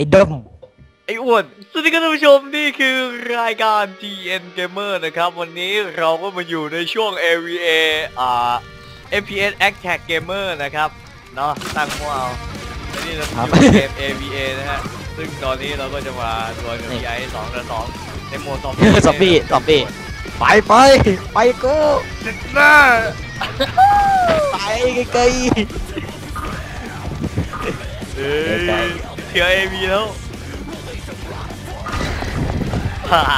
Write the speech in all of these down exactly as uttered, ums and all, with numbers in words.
อ้ดมไอ้อ้วนสวัสดีครับท่านผู้ชมนี่คือรายการ ที เอ็น Gamer นะครับวันนี้เราก็มาอยู่ในช่วง เอ วี เอ อ่า เอฟ พี เอส Attack Gamer นะครับเนาะตั้งหัวเอาและนี่เราอยู่ในเกม เอ วี เอ นะฮะซึ่งตอนนี้เราก็จะมาดวลกับพี่ไอ้สองต่อสองในโหมดซอมบี้ซอมบี้ซอมบี้ไปไปไปกูหน้าไปไกลเฮ้ยเชื่อ เอ วี แล้วฮ่า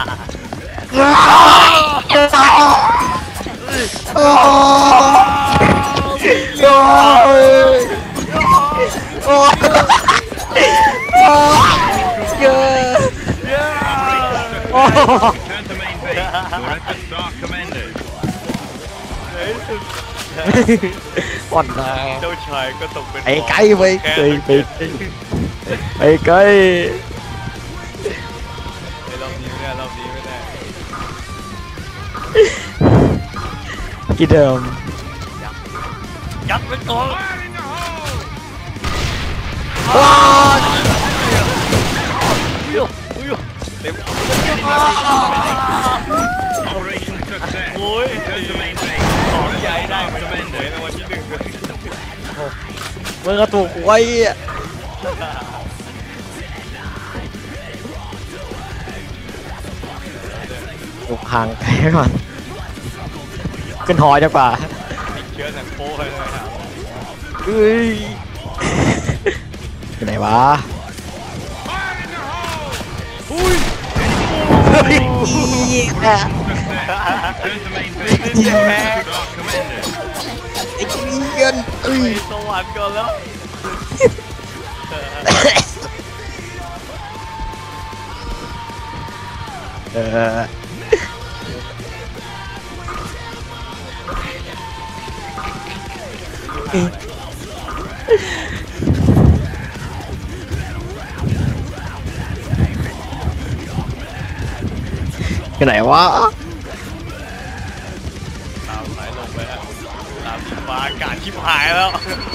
ก่อนนะเจ้าชายก็ตกเป็นไอ้ไก่ไปไก่ไปไอ้ไก่ไอ้รอบนี้ไม่ได้รอบนี้ไม่ได้กี่เดิมยัดไปก่อนว้าวเต็มโอ้ยของใหญ่ได้เหมือนเป็นเหมือนในวันที่หนึ่งเลยมึงก็ถูกไว้ถูกห่างไกลก่อนขึ้นหอดีกว่าเชื้อหนังโป้เลยครับเฮ้ยอยู่ไหนวะอุ้ยเฮ้ยแพ้แพ้ไอ้เงินเอ้ยสวรรค์ก่อนแล้วเออที่ไหนวะตามสายลงไปฮะตามที่ฟ้าอากาศชิบหายแล้ว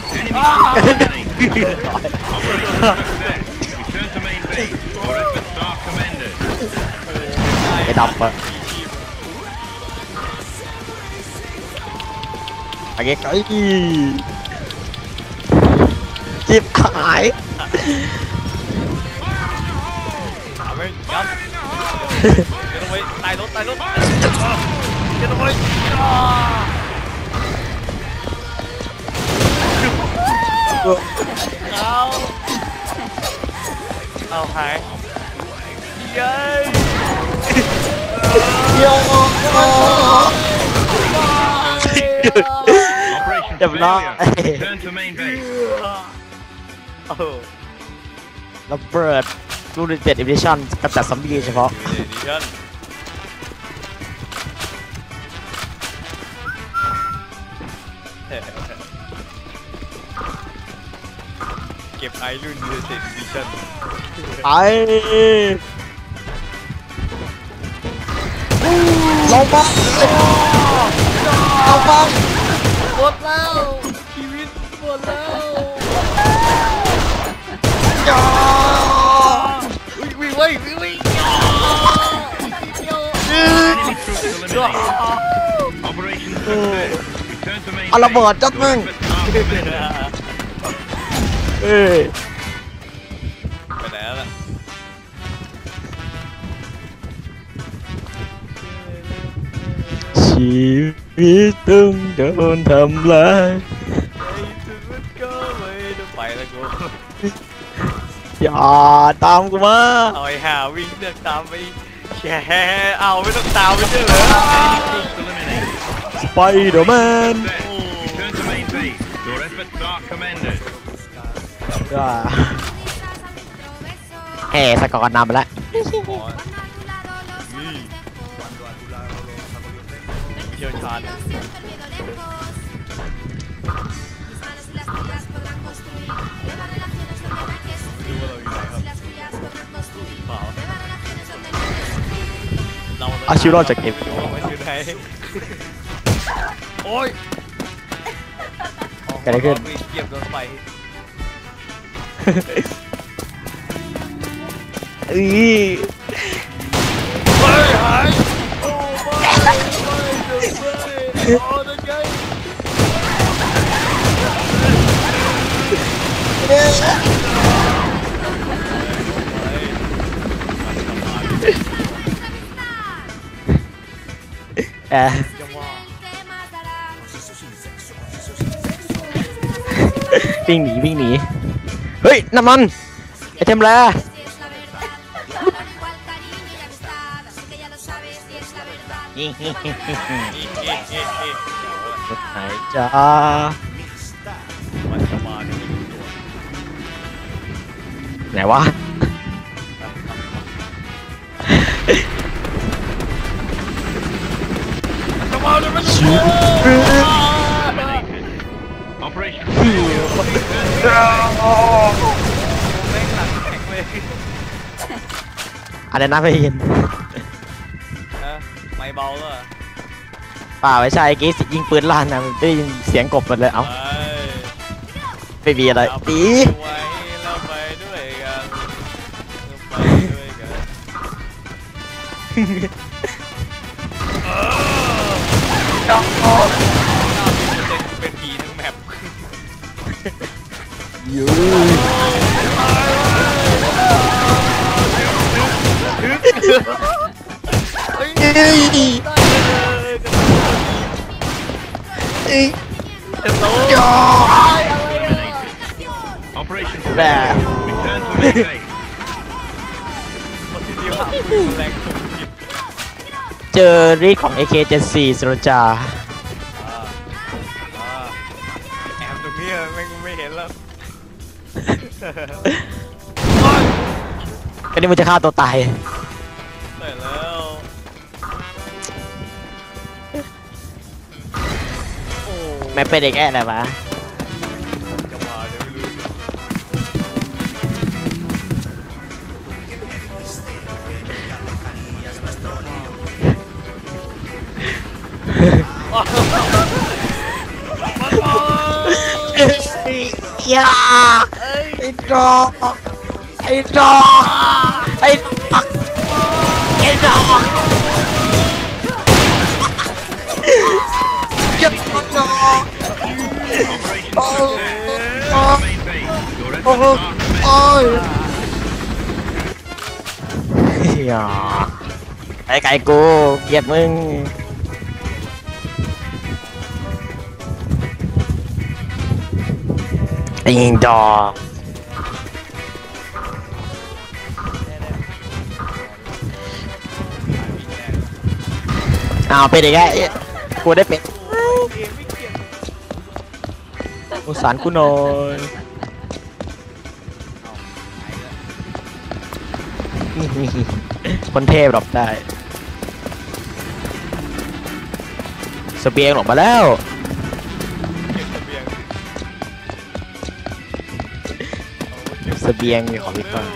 ไอ้ดับอะไอ้ไก่จิบหายถามไม่ยับจะต้องไปตายรถตายรถจะต้องไปเอาเอาหายยัยโยเดี๋ยวน้องระเบิดรูดิเต็ดอีดิชั่นกระจัดซอมบี้เฉพาะเก็บไอรุ่นยูนิเต็ดดิชั่นไอลงมาลงมาหมดแล้วชีวิตหมดแล้ววิ่งวิ่งวิ่งวิ่งวิ่งเอาระเบิดจัดมึงเอ้ยไปไหนแล้วล่ะชีวิตต้องโดนทำร้ายก็ไม่ต้องไปแล้วกูอย่าตามกูมาเอาไอ้ห่าวิ่งเลือกตามไปแช่เอาไม่ต้องตามไปเชื่อเลยสไปเดอร์แมนก็แห่สกอร์นำไปแล้วเชี่ยวชาญอาชิโร่จากเกมโอ้ยเกิดอะไรขึ้นเหยียบโดนไฟอือเฮ้ยหายโอ้ไม่ไม่ไม่โอ้ได้ไงแอะวิ่งหนีวิ่งหนีเฮ้ยน้ำมันไอเทมแร่ไหนจ้ามันจะมาเนี่ยไม่รู้ตัวไหนวะจะมาเนี่ยไม่รู้ตัวOperation แม่งหลังแข็งเลยอะไรนะไม่ยินฮะไม่เบาเลยป่าไม่ใช่กี้ยิงปืนลั่นนะมันได้ยินเสียงกบหมดเลยเอ้าไม่มีอะไรตีไว้เราไปด้วยกันไปด้วยกันเป็นผีทั้งแมปยูเฮ้ยเอ้ย เอ้ยเต็มโต๊ยอ Operation แบบ Return to main base. คนที่เดียวหาปืนแรงสุดจิตเจอรีดของ เอ เค เจ็ดสิบสี่ สุรจาแอบตรงนี้ไม่ไม่เห็นแล้วก็นี่มันจะฆ่าตัวตายได้แล้วโอ้แม่เป็นเด็กแอ่อะไรวะจะมาเดี๋ยวไม่รู้อย่าไอ้ดอกไอ้ดอกไอ้ดอกไอ้ดอกอย่าดอก Operation Oh. success. Oh. Main base. Your โอ้โห efforts are โอ้ยอย่าไอ้ไก่กูเกลียดมึงไอ้ยิงดอกอ้าวเป็นอีกแล้วกูได้เป็นสงสารกูหน่อยคนเทพหลบได้เสบียงหลบมาแล้ว เสบียงมีของพี่ต้น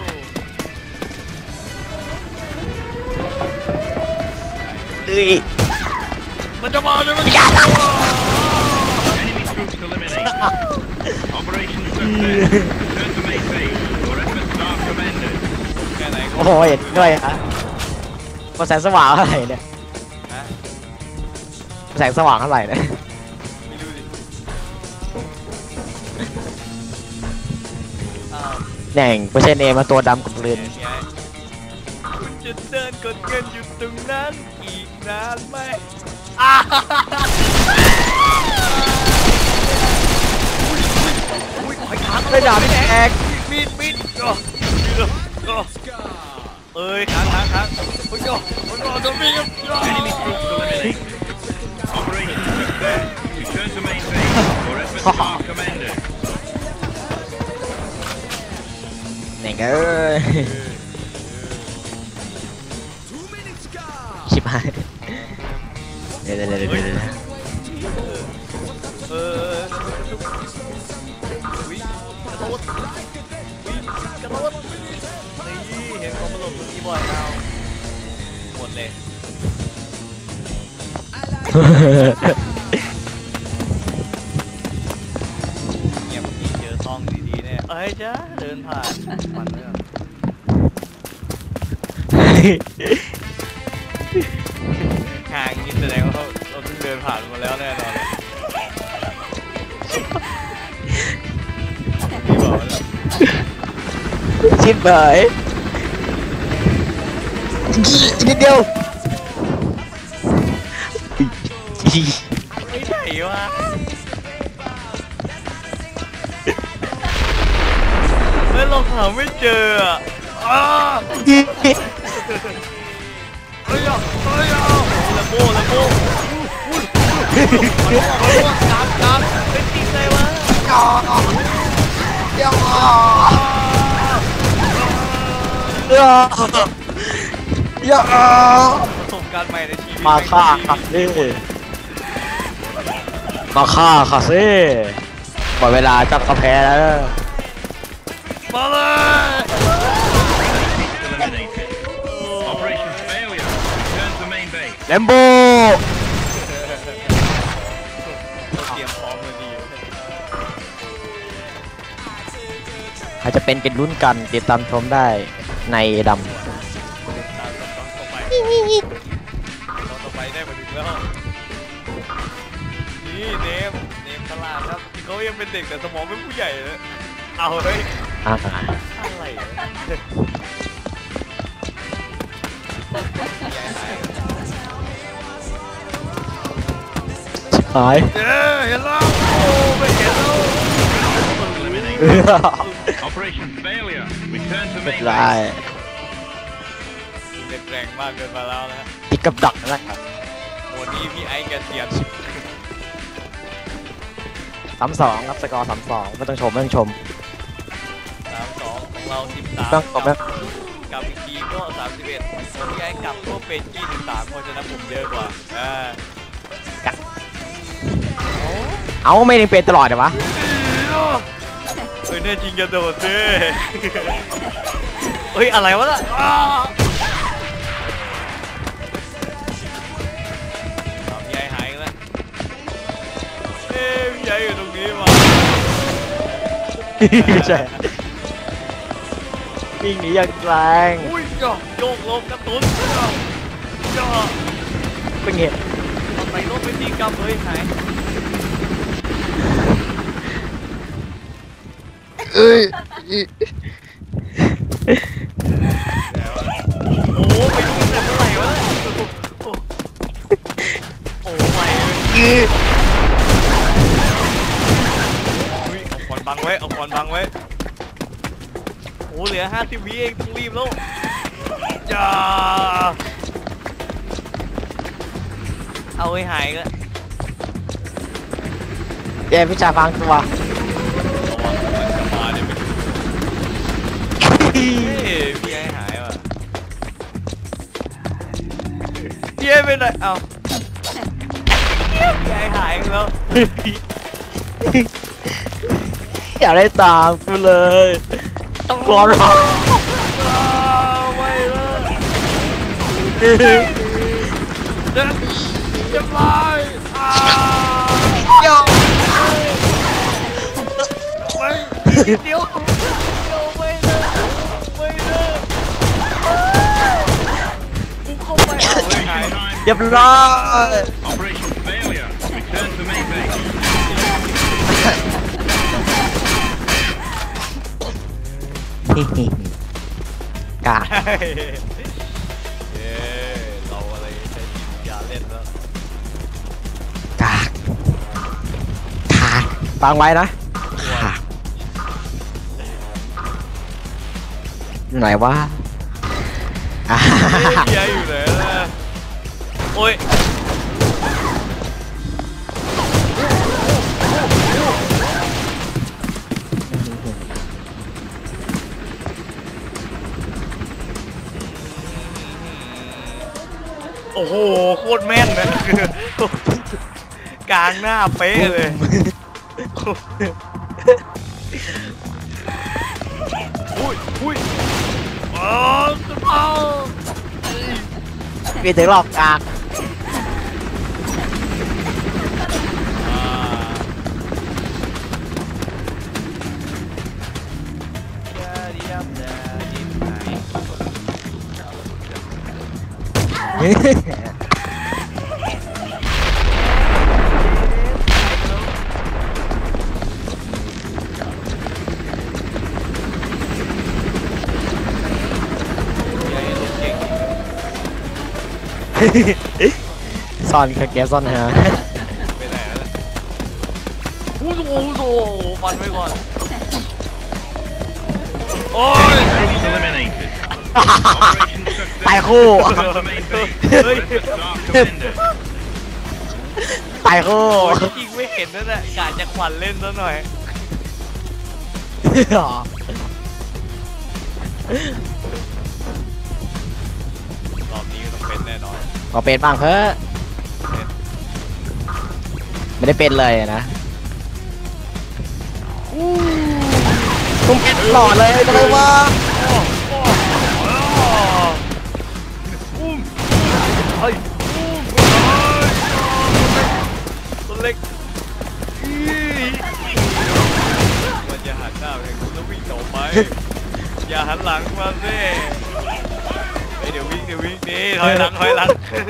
เอ้ยมันจะมาเลยมันอย่าท enemy troops eliminated. Operation success. Return to main base. Your efforts are commended. แค่ไหนำก็โอ้โหเห็นด้วยฮะแสงสว่างเท่าไหร่เนี่ยฮะแสงสว่างเท่าไหร่เนี่ยไม่รู้ดิอ้าวแหน่งเปอร์เซ็นต์เอมาตัวดำกับเรือนแกคุณจะเดินกดเงินอยู่ตรงนั้นอีกนานไหมอ้าอุ้ยอุ้ยขาไม่ด่าพี่แอกมีดมีดโอ้โอ้เอ้ยค้างค้างค้างโอ้ยโอ้โอ้โดนมีด Enemy troops eliminated. Operation success. Return to main base. Your efforts are commended. แหน่งเอ้ยชิบหายเดี๋ยวเดี๋ยวเดี๋ยวเดี๋ยวเดี๋ยวเออวิ่งกระโดดวิ่งกระโดดนี่เห็นความตลกตรงนี้บ่อยเอาหมดเลยเงียบนี่เจอซองดีๆเนี่ยเอ้ยจ้าเดินผ่านมันเรื่องห่างนี้แสดงว่าเขาเราเพิ่งเดินผ่านมาแล้วแน่นอนพี่บอกแล้วชิบเบยนิดเดียวไม่ใช่วะเฮ้ยเราหาไม่เจออ่ะอ้าเฮ้ยเฮ้ยละโบ้ละโบ้กามกามเป็นจริงเลยวะย่อย่อย่อย่อประสบการณ์ใหม่ในชีวิตมาฆ่าค่ะซิมาฆ่าค่ะซิหมดเวลาจับกาแฟแล้วมาเลย Eliminated. Operation failure. Return to main base. แลมโบเราเตรียมพร้อมมาดีใครจะเป็นกันรุ่นกันติดตามชมได้ในดำตามต่อต่อไปต่อไปได้มาถึงแล้วนี่เนมเนมตลาดครับเขายังเป็นเด็กแต่สมองเป็นผู้ใหญ่เลยเอาเฮ้ยอ่าอะไรหายเออเห็นแล้วโอ้ไม่เห็นแล้ว Eliminated. Operation failure. Return to ไม่ main ได้ base. เด็กแรงมากเกินมาแล้วนะติดกับดักนะครับวันนี้พี่ไอ้แกเตียนสามสองครับสกอร์สามสองไม่ต้องชมไม่ต้องชมสามสองของเราสิบสามต้องชมนะกับอีกทีก็สามสิบเอ็ดส่วนพี่ไอ้กลับก็เป็นยี่สิบสามเพราะฉะนั้นผมเยอะกว่าอ่าเอาไม่ได้เป็นตลอดเหรอวะเฮ้ยแน่จริงจะโดดซิเฮ้ยอะไรวะล่ะอ้าวเอาพี่ไอ้หายแล้วเอ้ยพี่ไอ้อยู่ตรงนี้มาไม่ใช่วิ่งหนีอย่างแรงอุ้ยโยกโยกลมกระตุ้นโยกเป็นเห็นเอาไปลบไปที่กำเฮ้ยหายเอ้ยโอ้ไปดูแต่เมื่อไหร่วะโอ้โอ้ไปอุ้ยเอาคอนบังไว้เอาคอนบังไว้โอ้เหลือห้าสิบวิเองต้องรีบแล้วจ้าเอาไว้หายก็แย่พิชาฟังตัวระวังมันจะมาเนี่ยไม่เฮ้ยพี่ไอ้หายว่ะพี่ไอ้ไปไหนเอ้าพี่ไอ้หายแล้วอย่าได้ตามกูเลยกลัวหรอไม่เลยจะจะไปอ่าโยไม่เดี๋ยวเดี๋ยวไม่เลยไม่เลยกูเข้าไปเอาไม่หายเรียบร้อย Operation failure. Return to main base. กาเย้เราอะไรใช้จิตวิญญาณเล่นแล้วกากกากฟังไว้นะกากอยู่ไหนวะอ่าเฮียอยู่ไหนล่ะโอ้ยโอ้โหโคตรแม่นเลยกลางหน้าเป๊ะเลยอุ้ยอุ้ยอ๋อจะเอามีถึงหลอกกากอ่าเดี๋ยวเดี๋ยวเดี๋ยวเดี๋ยวไหนซ่อนเก็บซ่อนฮะไปไหนแล้วอู้โหอู้โหฟันไว้ก่อนโอ้ย Troops eliminated. Operation ตาย success. คู่ Return to main base. Request Dark Commander. ตายคู่โอ้ยจริงไม่เห็นนั่นแหละกะจะขวัญเล่นซะหน่อยรอบนี้ก็ต้องเป็นแน่นอนก็เป็นบ้างเพ้อไม่ได้เป็นเลยนะตุ้มเป็นหล่อเลยก็เลยว่าอุ้มเฮ้ยอุ้มตัวเล็กมันจะหันหน้าไปแล้ววิ่งต่อไปอย่าหันหลังมาสิเฮ้ยเดี๋ยววิ่งเดี๋ยววิ่งนี่ถอยหลังถอยหลัง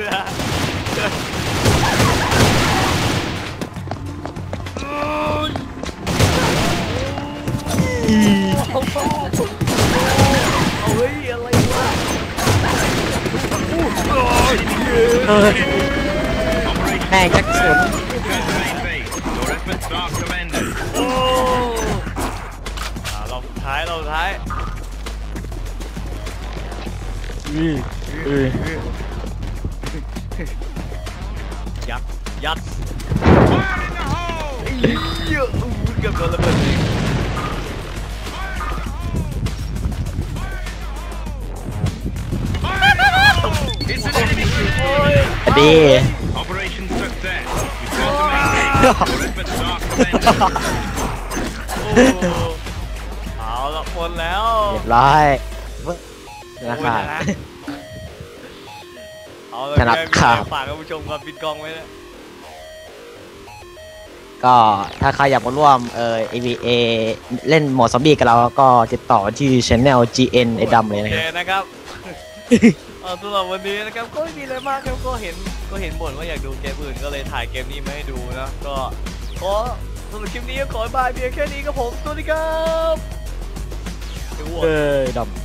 เฮ้ยอะไรวะแม่งจักสุน Return to main base. Your efforts, Dark Commander. โอ้อ่ารอบสุดท้ายรอบสุดท้าย ยัดยัด Fire in the hole! เยอะเกือบโดนระเบิดเอง Fire in the hole! It's an enemy troop. ดี Operation success. Return to main base. Your efforts, Dark Commander. โอ้เอาละหมดแล้วเรียบร้อยนะครับเอาละชนะแกครัมีบฝากท่านผู้ชมกับปิดกล้องไว้นะก็ถ้าใครอยากมาร่วมเอ่อ เอ วี เอ เล่นโหมดซอมบี้กับเราก็ติดต่อที่ channel จี เอ็น ไอ้ดำเลยโอนะเคครับนะครับ เอาสำหรับวันนี้นะครับก็ไม่มีอะไรมากครับก็เห็นก็เห็นบ่นว่าอยากดูเกมอื่นก็เลยถ่ายเกมนี้มาให้ดูนะก็ขอสำหรับคลิปนี้ก็ขอบายเพียงแค่นี้ครับผมสวัสดีครับเอ้ยดำ